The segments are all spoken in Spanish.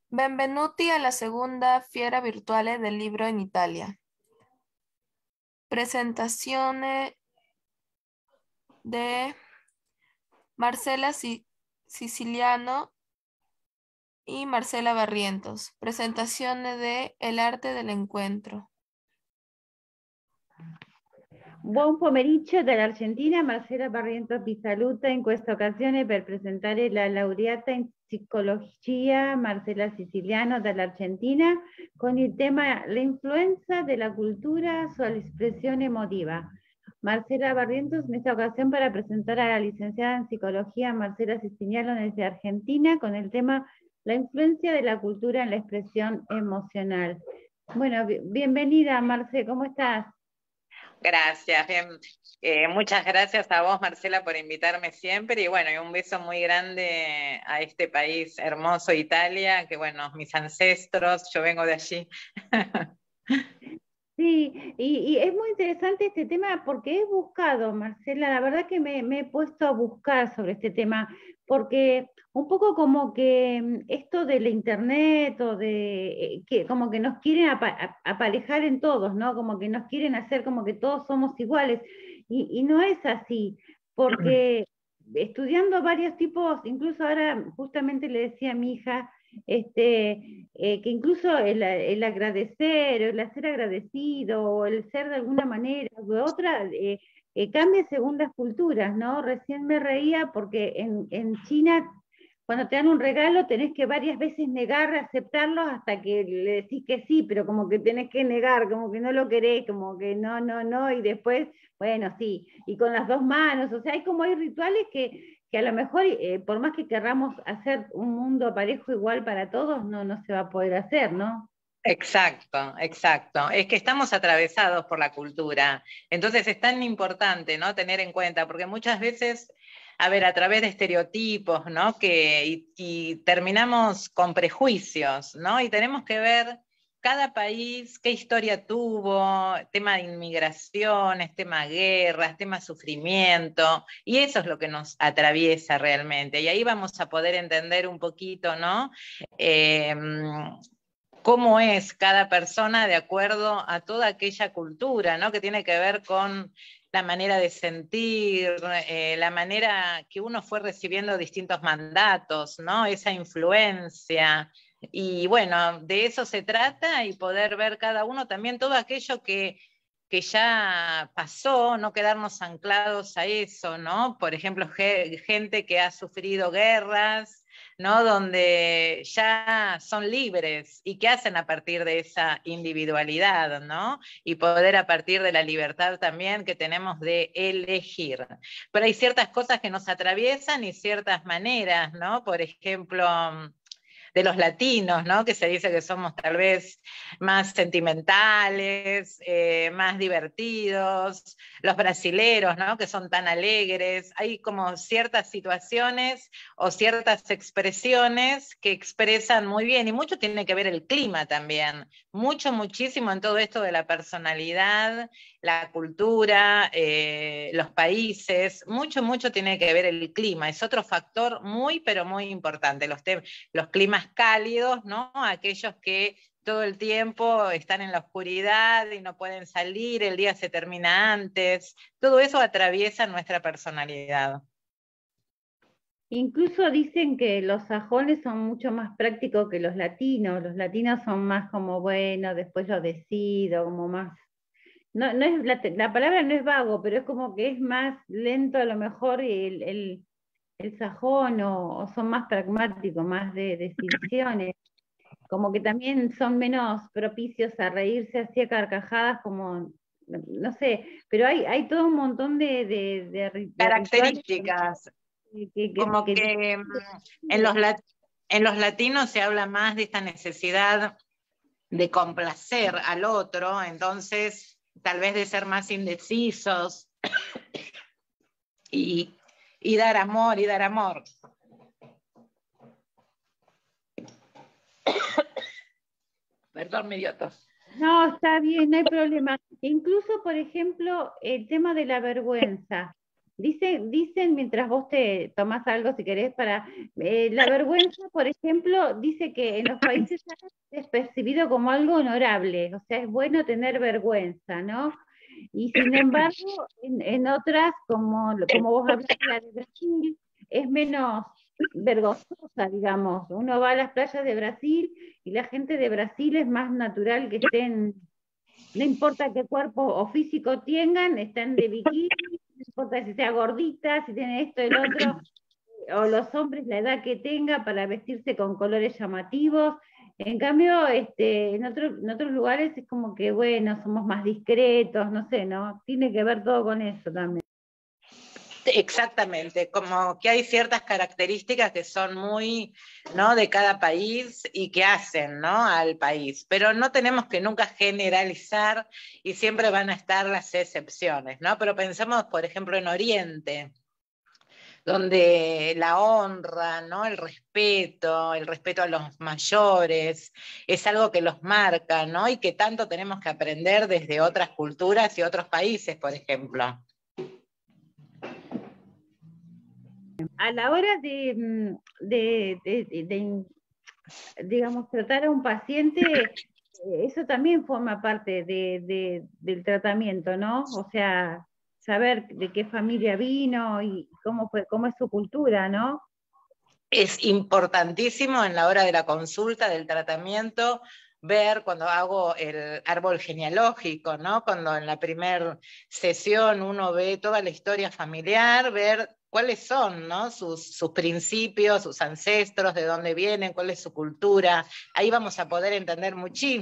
Benvenuti a la segunda Fiera Virtuale del Libro in Italia. Presentazione de Marcela Siciliano y Marcela Barrientos. Presentazione de El arte del encuentro. Buon pomeriggio dall'Argentina, Marcela Barrientos vi saluta in questa occasione per presentare la laureata in psicologia Marcela Siciliano dall'Argentina con il tema l'influenza della cultura sull'espresione emotiva. Marcela Barrientos en esta ocasión para presentar a la licenciada en psicología Marcela Siciliano desde Argentina con el tema la influencia de la cultura en la expresión emocional. Bueno, bienvenida Marce, ¿cómo estás? Gracias, bien. Muchas gracias a vos, Marcela, por invitarme siempre y bueno, y un beso muy grande a este país hermoso, Italia, que bueno, mis ancestros, yo vengo de allí. Sí, y es muy interesante este tema porque he buscado, Marcela, la verdad que me he puesto a buscar sobre este tema, porque un poco como que esto del internet o de que como que nos quieren aparejar en todos, ¿no? Como que nos quieren hacer como que todos somos iguales, y no es así, porque estudiando varios tipos, incluso ahora justamente le decía a mi hija, que incluso el agradecer, el ser agradecido, o el ser de alguna manera u otra, cambia según las culturas, ¿no? Recién me reía porque en China, cuando te dan un regalo, tenés que varias veces negar aceptarlo hasta que le decís que sí, pero como que tenés que negar, como que no lo querés, como que no, no, no, y después, bueno, sí, y con las dos manos, o sea, hay rituales que a lo mejor, por más que querramos hacer un mundo parejo igual para todos, no se va a poder hacer, ¿no? Exacto, exacto. Es que estamos atravesados por la cultura. Entonces es tan importante, ¿no? Tener en cuenta, porque muchas veces, a ver, a través de estereotipos, ¿no? Y terminamos con prejuicios, ¿no? Y tenemos que ver cada país, qué historia tuvo, tema de inmigraciones, tema de guerras, tema de sufrimiento, y eso es lo que nos atraviesa realmente. Y ahí vamos a poder entender un poquito, ¿no? Cómo es cada persona de acuerdo a toda aquella cultura, ¿no? Que tiene que ver con la manera de sentir, la manera que uno fue recibiendo distintos mandatos, ¿no? Esa influencia. Y bueno, de eso se trata y poder ver cada uno también todo aquello que ya pasó, no quedarnos anclados a eso, ¿no? Por ejemplo, gente que ha sufrido guerras, ¿no? Donde ya son libres y qué hacen a partir de esa individualidad, ¿no? Y poder a partir de la libertad también que tenemos de elegir. Pero hay ciertas cosas que nos atraviesan y ciertas maneras, ¿no? Por ejemplo, de los latinos, ¿no? Que se dice que somos tal vez más sentimentales, más divertidos, los brasileros, ¿no? Que son tan alegres. Hay como ciertas situaciones o ciertas expresiones que expresan muy bien, y mucho tiene que ver el clima también, mucho, muchísimo en todo esto de la personalidad, la cultura, los países, mucho, mucho tiene que ver el clima, es otro factor muy, pero muy importante, los climas cálidos, ¿no? Aquellos que todo el tiempo están en la oscuridad y no pueden salir, el día se termina antes, todo eso atraviesa nuestra personalidad. Incluso dicen que los sajones son mucho más prácticos que los latinos son más como, bueno, después lo decido, como más, no es, la palabra no es vago, pero es como que es más lento a lo mejor el sajón, o son más pragmáticos, más de decisiones, como que también son menos propicios a reírse así a carcajadas, como, no sé, pero hay todo un montón de rituales Características, como que que en los latinos se habla más de esta necesidad de complacer al otro, entonces tal vez de ser más indecisos y, y dar amor y dar amor. Perdón, me dio tos. No, está bien, no hay problema. Incluso, por ejemplo, el tema de la vergüenza. dicen mientras vos te tomás algo, si querés, para la vergüenza, por ejemplo, dice que en los países árabes es percibido como algo honorable, o sea, es bueno tener vergüenza, ¿no? Y sin embargo, en otras, como vos hablaste, la de Brasil, es menos vergonzosa, digamos. Uno va a las playas de Brasil y la gente de Brasil es más natural que estén, no importa qué cuerpo o físico tengan, están de bikini, no importa si sea gordita, si tiene esto, el otro, o los hombres la edad que tenga para vestirse con colores llamativos. En cambio, en otros lugares es como que, bueno, somos más discretos, no sé, ¿no? Tiene que ver todo con eso también. Exactamente, como que hay ciertas características que son muy, ¿no?, de cada país y que hacen, ¿no?, al país, pero no tenemos que nunca generalizar y siempre van a estar las excepciones, ¿no? Pero pensemos, por ejemplo, en Oriente, donde la honra, ¿no?, el respeto a los mayores, es algo que los marca, ¿no?, y que tanto tenemos que aprender desde otras culturas y otros países, por ejemplo. A la hora digamos, tratar a un paciente, eso también forma parte del tratamiento, ¿no? O sea, saber de qué familia vino y cómo es su cultura, ¿no? Es importantísimo en la hora de la consulta, del tratamiento, ver cuando hago el árbol genealógico, ¿no? Cuando en la primera sesión uno ve toda la historia familiar, ver cuáles son, ¿no?, sus principios, sus ancestros, de dónde vienen, cuál es su cultura. Ahí vamos a poder entender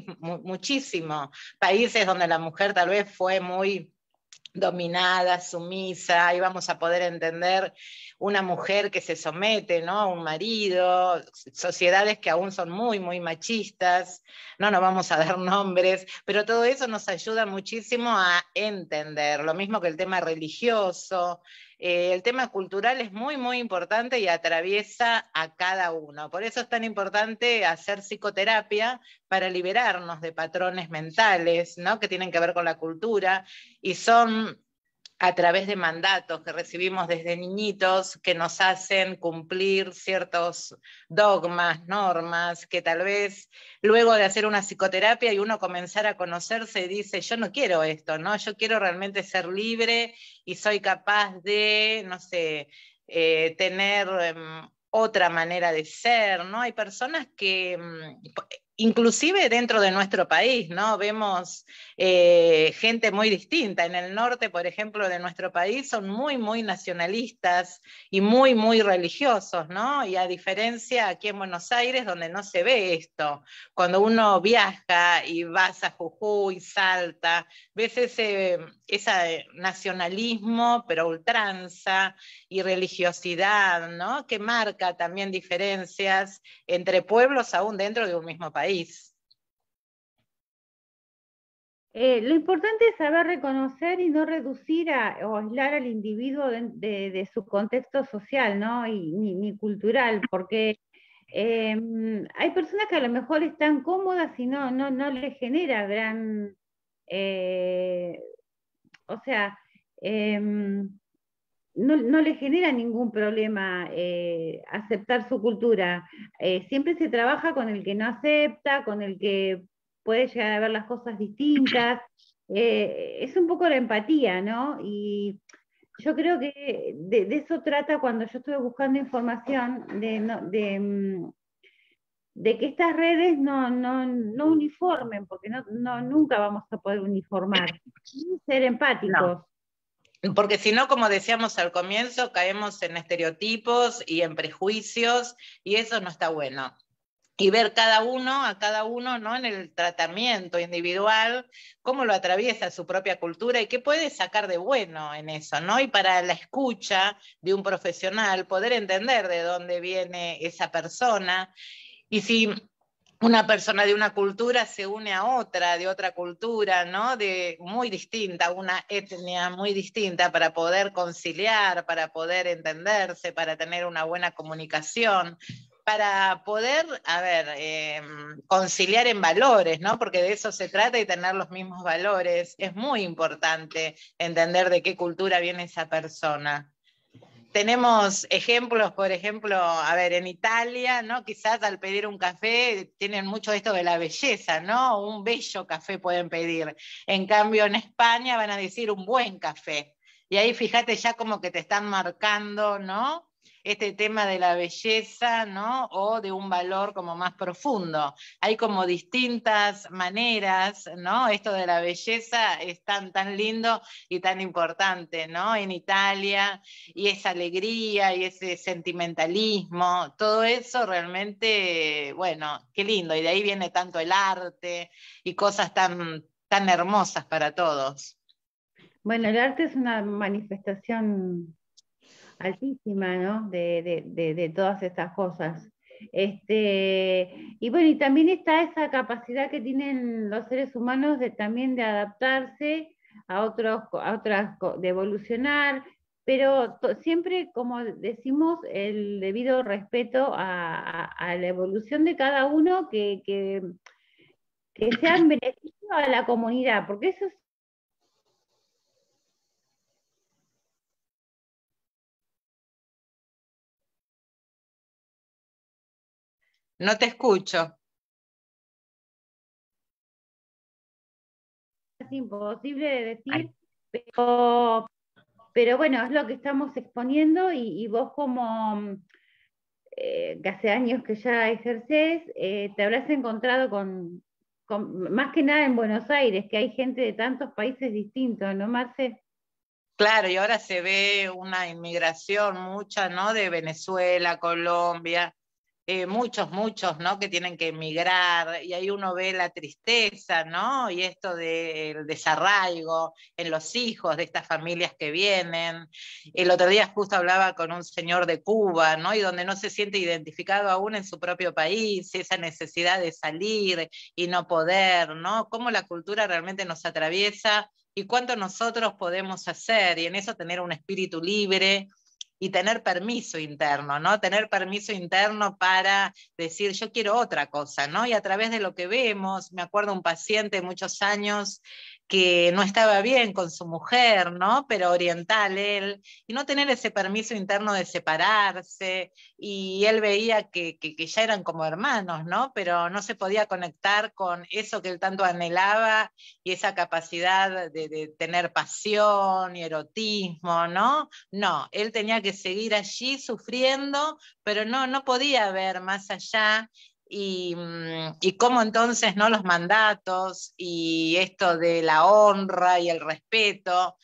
muchísimo. Países donde la mujer tal vez fue muy dominada, sumisa, ahí vamos a poder entender una mujer que se somete, ¿no?, a un marido, sociedades que aún son muy, muy machistas, no nos vamos a dar nombres, pero todo eso nos ayuda muchísimo a entender, lo mismo que el tema religioso, el tema cultural es muy, muy importante y atraviesa a cada uno. Por eso es tan importante hacer psicoterapia para liberarnos de patrones mentales, ¿no?, que tienen que ver con la cultura, y son a través de mandatos que recibimos desde niñitos que nos hacen cumplir ciertos dogmas, normas, que tal vez luego de hacer una psicoterapia y uno comenzar a conocerse dice, yo no quiero esto, ¿no? Yo quiero realmente ser libre y soy capaz de, no sé, tener otra manera de ser, ¿no? Hay personas que inclusive dentro de nuestro país, ¿no? Vemos gente muy distinta. En el norte, por ejemplo, de nuestro país, son muy, muy nacionalistas y muy, muy religiosos, ¿no? Y a diferencia aquí en Buenos Aires, donde no se ve esto. Cuando uno viaja y vas a Jujuy, Salta, ves ese nacionalismo, pero ultranza y religiosidad, ¿no?, que marca también diferencias entre pueblos aún dentro de un mismo país. Lo importante es saber reconocer y no reducir o aislar al individuo de su contexto social, ¿no? Ni cultural, porque hay personas que a lo mejor están cómodas y no les genera gran, o sea, no le genera ningún problema aceptar su cultura. Siempre se trabaja con el que no acepta, con el que puede llegar a ver las cosas distintas. Es un poco la empatía, ¿no? Y yo creo que de eso trata cuando yo estuve buscando información, de que estas redes no uniformen, porque nunca vamos a poder uniformar. Ser empáticos. No. Porque si no, como decíamos al comienzo, caemos en estereotipos y en prejuicios, y eso no está bueno. Y ver a cada uno, ¿no?, en el tratamiento individual, cómo lo atraviesa su propia cultura y qué puede sacar de bueno en eso, ¿no? Y para la escucha de un profesional, poder entender de dónde viene esa persona, y si una persona de una cultura se une a otra, de otra cultura, ¿no?, de muy distinta, una etnia muy distinta, para poder conciliar, para poder entenderse, para tener una buena comunicación, para poder, a ver, conciliar en valores, ¿no? Porque de eso se trata y tener los mismos valores. Es muy importante entender de qué cultura viene esa persona. Tenemos ejemplos, por ejemplo, a ver, en Italia, ¿no? Quizás al pedir un café tienen mucho esto de la belleza, ¿no? Un bello café pueden pedir. En cambio, en España van a decir un buen café. Y ahí fíjate ya como que te están marcando, ¿no? Este tema de la belleza, ¿no? O de un valor como más profundo. Hay como distintas maneras, ¿no? Esto de la belleza es tan lindo y tan importante, ¿no? En Italia, y esa alegría y ese sentimentalismo, todo eso realmente, bueno, qué lindo, y de ahí viene tanto el arte y cosas tan hermosas para todos. Bueno, el arte es una manifestación altísima, ¿no? De todas estas cosas. Y bueno, y también está esa capacidad que tienen los seres humanos de también de adaptarse de evolucionar, pero siempre, como decimos, el debido respeto a la evolución de cada uno que sea en beneficio a la comunidad, porque eso es. No te escucho. Es imposible de Ay. decir, pero bueno, es lo que estamos exponiendo y vos como que hace años que ya ejercés, te habrás encontrado más que nada en Buenos Aires, que hay gente de tantos países distintos, ¿no, Marce? Claro, y ahora se ve una inmigración mucha, ¿no? De Venezuela, Colombia, muchos, ¿no? Que tienen que emigrar, y ahí uno ve la tristeza, ¿no? Y esto del desarraigo en los hijos de estas familias que vienen. El otro día justo hablaba con un señor de Cuba, ¿no? Y donde no se siente identificado aún en su propio país, esa necesidad de salir y no poder, ¿no? Cómo la cultura realmente nos atraviesa y cuánto nosotros podemos hacer, y en eso tener un espíritu libre y tener permiso interno, ¿no? Tener permiso interno para decir, yo quiero otra cosa, ¿no? Y a través de lo que vemos, me acuerdo un paciente de muchos años que no estaba bien con su mujer, ¿no? Pero oriental él, y no tener ese permiso interno de separarse, y él veía que ya eran como hermanos, ¿no? Pero no se podía conectar con eso que él tanto anhelaba y esa capacidad de tener pasión y erotismo, ¿no? No, él tenía que seguir allí sufriendo, pero no podía ver más allá. Y cómo entonces no los mandatos y esto de la honra y el respeto,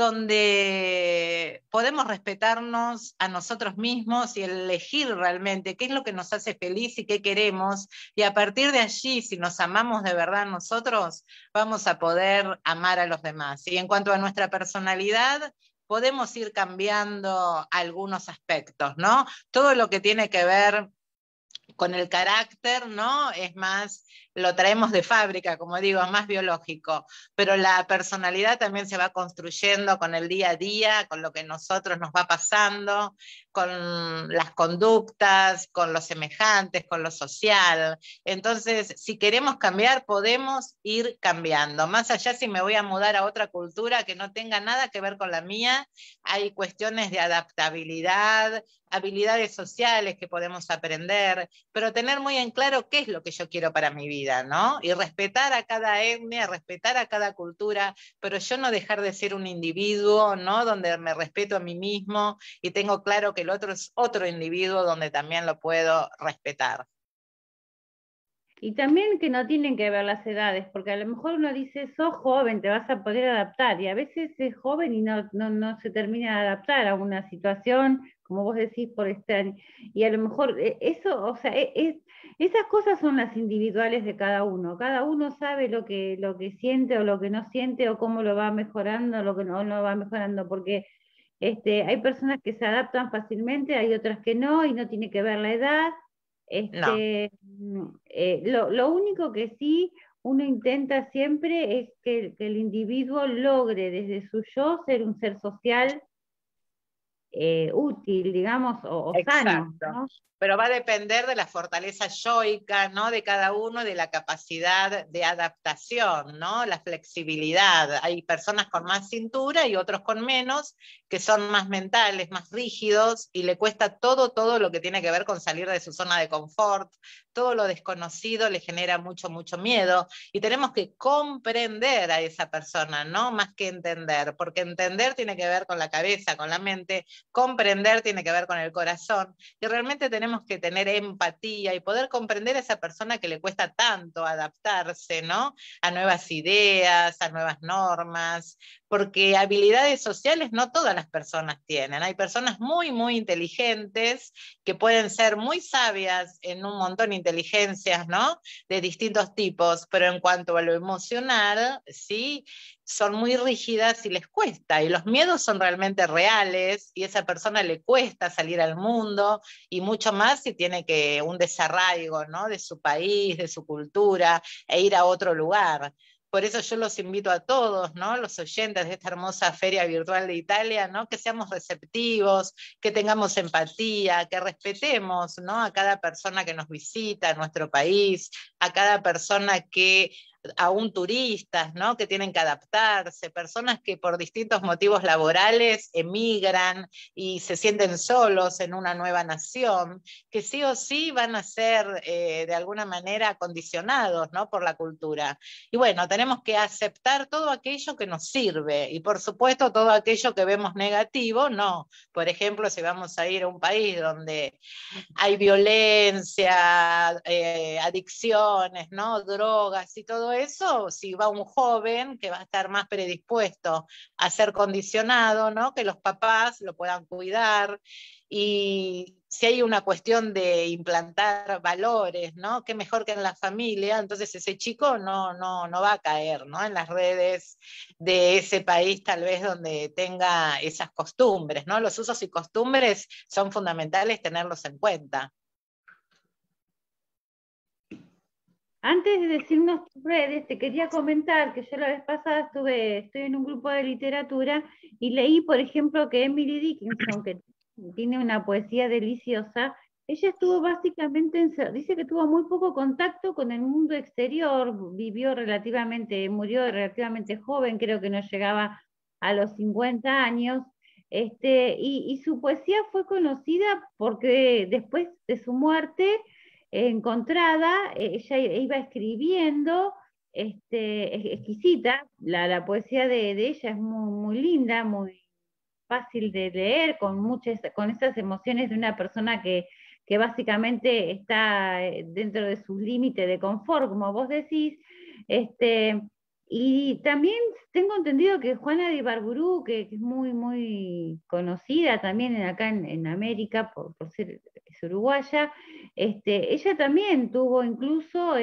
donde podemos respetarnos a nosotros mismos y elegir realmente qué es lo que nos hace feliz y qué queremos, y a partir de allí, si nos amamos de verdad nosotros, vamos a poder amar a los demás. Y en cuanto a nuestra personalidad, podemos ir cambiando algunos aspectos, ¿no? Todo lo que tiene que ver con el carácter, ¿no? Es más, lo traemos de fábrica, como digo, es más biológico, pero la personalidad también se va construyendo con el día a día, con lo que nosotros nos va pasando, con las conductas, con los semejantes, con lo social. Entonces, si queremos cambiar, podemos ir cambiando. Más allá si me voy a mudar a otra cultura que no tenga nada que ver con la mía, hay cuestiones de adaptabilidad, habilidades sociales que podemos aprender, pero tener muy en claro qué es lo que yo quiero para mi vida, ¿no? Y respetar a cada etnia, respetar a cada cultura, pero yo no dejar de ser un individuo, ¿no? Donde me respeto a mí mismo y tengo claro que el otro es otro individuo donde también lo puedo respetar. Y también que no tienen que ver las edades, porque a lo mejor uno dice, sos joven, te vas a poder adaptar, y a veces es joven y no se termina de adaptar a una situación, como vos decís, por estar, y a lo mejor eso, o sea, esas cosas son las individuales de cada uno sabe lo que siente o lo que no siente, o cómo lo va mejorando, lo que no va mejorando, porque hay personas que se adaptan fácilmente, hay otras que no, y no tiene que ver la edad. No. Lo único que sí uno intenta siempre es que el individuo logre desde su yo ser un ser social útil, digamos, o sano, Exacto. ¿no? Pero va a depender de la fortaleza yoica, ¿no? De cada uno, de la capacidad de adaptación, ¿no? La flexibilidad. Hay personas con más cintura y otros con menos, que son más mentales, más rígidos, y le cuesta todo lo que tiene que ver con salir de su zona de confort. Todo lo desconocido le genera mucho miedo, y tenemos que comprender a esa persona, ¿no? Más que entender, porque entender tiene que ver con la cabeza, con la mente, comprender tiene que ver con el corazón, y realmente tenemos que tener empatía y poder comprender a esa persona que le cuesta tanto adaptarse, ¿no? A nuevas ideas, a nuevas normas, porque habilidades sociales no todas las personas tienen. Hay personas muy inteligentes que pueden ser muy sabias en un montón de inteligencias, ¿no? De distintos tipos, pero en cuanto a lo emocional, sí, son muy rígidas y les cuesta, y los miedos son realmente reales, y a esa persona le cuesta salir al mundo, y mucho más si tiene que un desarraigo, ¿no? De su país, de su cultura, e ir a otro lugar. Por eso yo los invito a todos, ¿no? Los oyentes de esta hermosa Feria Virtual de Italia, ¿no? Que seamos receptivos, que tengamos empatía, que respetemos, ¿no? A cada persona que nos visita en nuestro país, a cada persona que aún turistas, ¿no? Que tienen que adaptarse, personas que por distintos motivos laborales emigran y se sienten solos en una nueva nación, que sí o sí van a ser de alguna manera condicionados, ¿no? Por la cultura. Y bueno, tenemos que aceptar todo aquello que nos sirve, y por supuesto todo aquello que vemos negativo, no. Por ejemplo, si vamos a ir a un país donde hay violencia, adicciones, ¿no? Drogas y todo eso, si va un joven que va a estar más predispuesto a ser condicionado, ¿no? Que los papás lo puedan cuidar, y si hay una cuestión de implantar valores, ¿no? Qué mejor que en la familia, entonces ese chico no va a caer, ¿no? En las redes de ese país tal vez donde tenga esas costumbres, ¿no? Los usos y costumbres son fundamentales tenerlos en cuenta. Antes de decirnos tus redes, te quería comentar que yo la vez pasada estoy en un grupo de literatura y leí, por ejemplo, que Emily Dickinson, que tiene una poesía deliciosa, ella estuvo básicamente, dice que tuvo muy poco contacto con el mundo exterior, murió relativamente joven, creo que no llegaba a los 50 años, y su poesía fue conocida porque después de su muerte, encontrada, ella iba escribiendo, exquisita, la poesía de ella es muy linda, muy fácil de leer, con esas emociones de una persona que básicamente está dentro de sus límites de confort, como vos decís. este, y también tengo entendido que Juana de Ibarburu, que es muy conocida también acá en América por ser es uruguaya, ella también tuvo incluso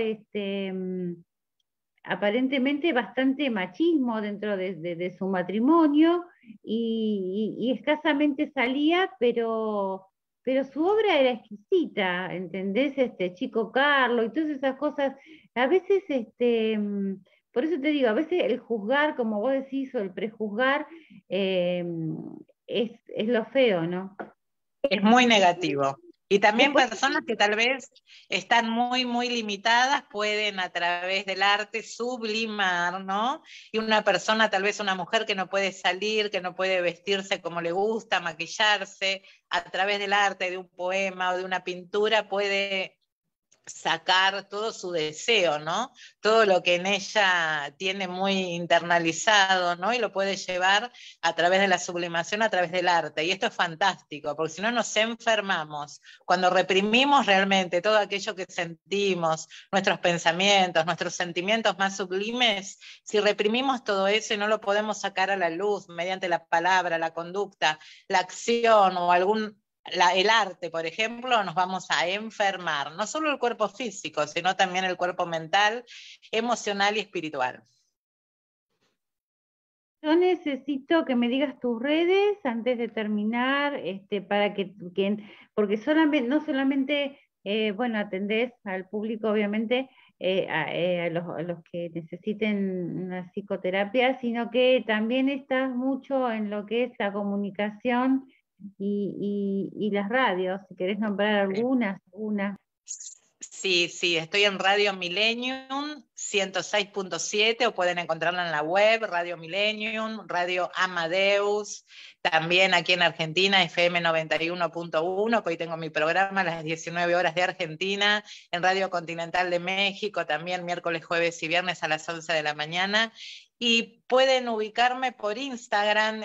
aparentemente bastante machismo dentro de su matrimonio, y escasamente salía, pero su obra era exquisita, ¿entendés? Chico Carlo y todas esas cosas. A veces, por eso te digo, a veces el juzgar, como vos decís, o el prejuzgar, eh, es lo feo, ¿no? Es muy negativo. Y también Después, personas que tal vez están muy limitadas pueden a través del arte sublimar, ¿no? Y una persona, tal vez una mujer que no puede salir, que no puede vestirse como le gusta, maquillarse, a través del arte, de un poema o de una pintura, puede sacar todo su deseo, ¿no? Todo lo que en ella tiene muy internalizado, ¿no? Y lo puede llevar a través de la sublimación, a través del arte. Y esto es fantástico, porque si no nos enfermamos. Cuando reprimimos realmente todo aquello que sentimos, nuestros pensamientos, nuestros sentimientos más sublimes, si reprimimos todo eso y no lo podemos sacar a la luz mediante la palabra, la conducta, la acción o el arte, por ejemplo, nos vamos a enfermar, no solo el cuerpo físico, sino también el cuerpo mental, emocional y espiritual. yo necesito que me digas tus redes antes de terminar, para porque no solamente, bueno, atendés al público, obviamente, a los que necesiten una psicoterapia, sino que también estás mucho en lo que es la comunicación y las radios, si querés nombrar alguna. Sí, estoy en Radio Millennium 106.7, o pueden encontrarla en la web, Radio Millennium, Radio Amadeus, también aquí en Argentina, FM 91.1, que hoy tengo mi programa a las 19 horas de Argentina, en Radio Continental de México, también miércoles, jueves y viernes a las 11 de la mañana, y pueden ubicarme por Instagram,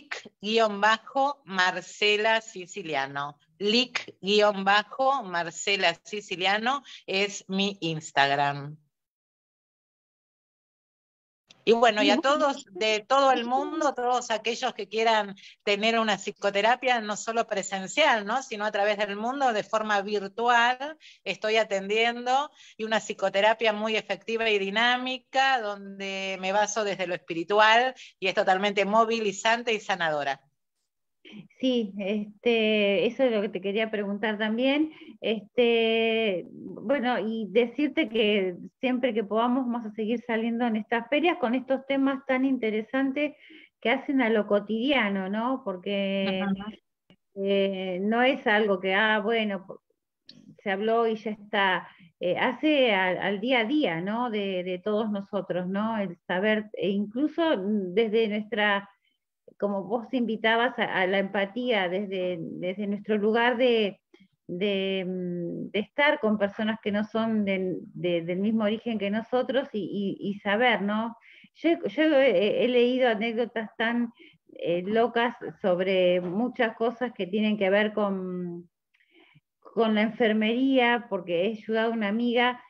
lic-Marcela Siciliano. Lic-Marcela Siciliano es mi Instagram. Y bueno, y a todos de todo el mundo, todos aquellos que quieran tener una psicoterapia no solo presencial, ¿no?, sino a través del mundo, de forma virtual, estoy atendiendo, y una psicoterapia muy efectiva y dinámica, donde me baso desde lo espiritual y es totalmente movilizante y sanadora. Sí, eso es lo que te quería preguntar también. Bueno, y decirte que siempre que podamos vamos a seguir saliendo en estas ferias con estos temas tan interesantes que hacen a lo cotidiano, ¿no? Porque no es algo que, bueno, se habló y ya está. Hace al día a día, ¿no? De todos nosotros, ¿no? El saber, e incluso desde nuestra, como vos invitabas a la empatía desde nuestro lugar de estar con personas que no son del mismo origen que nosotros y saber, ¿no? Yo he leído anécdotas tan locas sobre muchas cosas que tienen que ver con la enfermería, porque he ayudado a una amiga,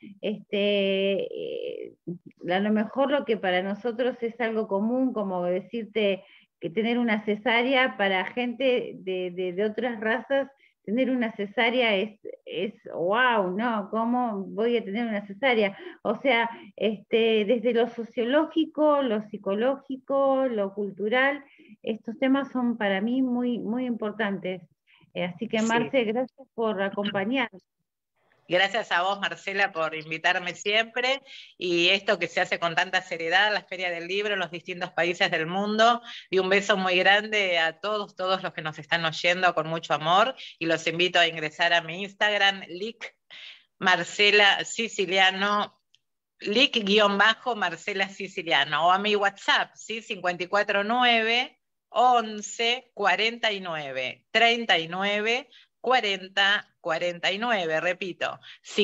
a lo mejor lo que para nosotros es algo común, como decirte que tener una cesárea, para gente de otras razas, tener una cesárea es wow, ¿no? ¿Cómo voy a tener una cesárea? O sea, desde lo sociológico, lo psicológico, lo cultural, estos temas son para mí muy, muy importantes. Así que, Marce, gracias por acompañarnos. Gracias a vos, Marcela, por invitarme siempre, y esto que se hace con tanta seriedad, la Feria del Libro en los distintos países del mundo, y un beso muy grande a todos los que nos están oyendo con mucho amor, y los invito a ingresar a mi Instagram, Marcela Siciliano, Marcela Siciliano, o a mi WhatsApp, ¿sí? 549 11 49 39 40 49, repito,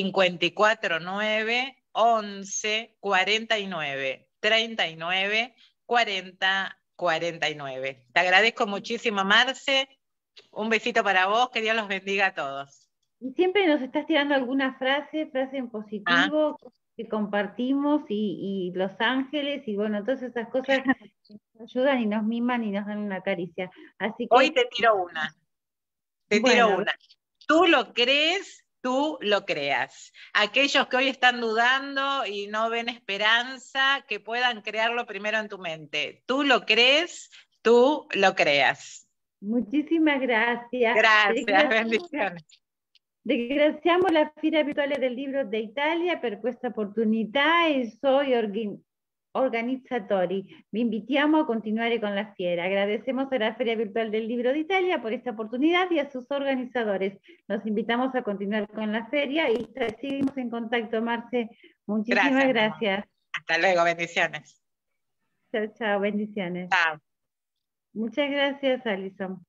549 11 49 39 40 49. Te agradezco muchísimo, Marce. Un besito para vos, que Dios los bendiga a todos. Y siempre nos estás tirando alguna frase en positivo, que compartimos, y Los Ángeles, y bueno, todas esas cosas nos ayudan y nos miman y nos dan una caricia. Así que, hoy te tiro una. Tiro una. Tú lo crees, tú lo creas. Aquellos que hoy están dudando y no ven esperanza, que puedan crearlo primero en tu mente. Tú lo crees, tú lo creas. Muchísimas gracias. Gracias, bendiciones. Ringraziamo la Fiera Virtuale del Libro d'Italia per questa opportunità e i suoi organizzatori. Vi invitiamo a continuare con la fiera. Agradecemos a la Feria Virtual del Libro de Italia por esta oportunidad y a sus organizadores. Nos invitamos a continuar con la feria y seguimos en contacto, Marce. Muchísimas gracias. Hasta luego, bendiciones. Chao, chao, bendiciones. Chao. Muchas gracias, Alison.